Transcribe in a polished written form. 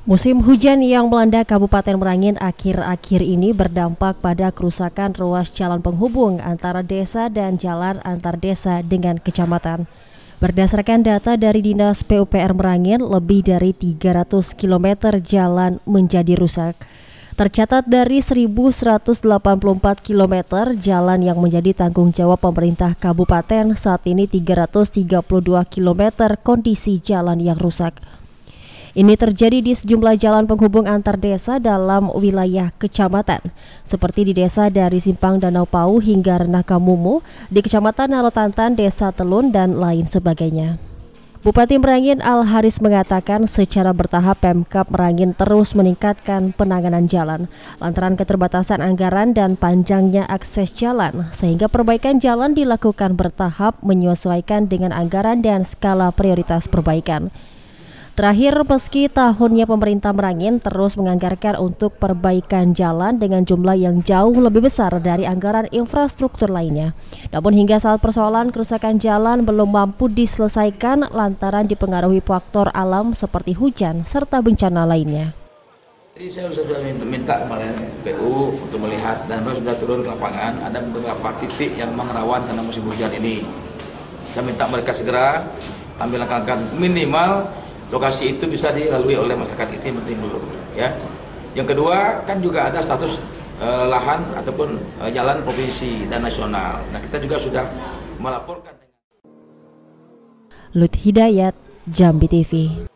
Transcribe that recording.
Musim hujan yang melanda Kabupaten Merangin akhir-akhir ini berdampak pada kerusakan ruas jalan penghubung antara desa dan jalan antar desa dengan kecamatan. Berdasarkan data dari Dinas PUPR Merangin, lebih dari 300 km jalan menjadi rusak. Tercatat dari 1.184 km jalan yang menjadi tanggung jawab pemerintah kabupaten, saat ini 332 km kondisi jalan yang rusak. Ini terjadi di sejumlah jalan penghubung antar desa dalam wilayah kecamatan, seperti di desa dari Simpang Danau Pau hingga Renah Kamumu, di kecamatan Nalotantan, Desa Telun, dan lain sebagainya. Bupati Merangin Al Haris mengatakan secara bertahap Pemkab Merangin terus meningkatkan penanganan jalan, lantaran keterbatasan anggaran dan panjangnya akses jalan, sehingga perbaikan jalan dilakukan bertahap menyesuaikan dengan anggaran dan skala prioritas perbaikan. Terakhir, meski tahunnya pemerintah Merangin terus menganggarkan untuk perbaikan jalan dengan jumlah yang jauh lebih besar dari anggaran infrastruktur lainnya. Namun hingga saat persoalan kerusakan jalan belum mampu diselesaikan lantaran dipengaruhi faktor alam seperti hujan serta bencana lainnya. Jadi saya sudah minta kepada PU untuk melihat, dan sudah turun ke lapangan. Ada beberapa titik yang memang rawan karena musim hujan ini. Saya minta mereka segera ambil langkah-langkah minimal lokasi itu bisa dilalui oleh masyarakat, itu yang penting dulu ya. Yang kedua, kan juga ada status lahan ataupun jalan provinsi dan nasional. Nah, kita juga sudah melaporkan. Lut Hidayat, Jambi TV.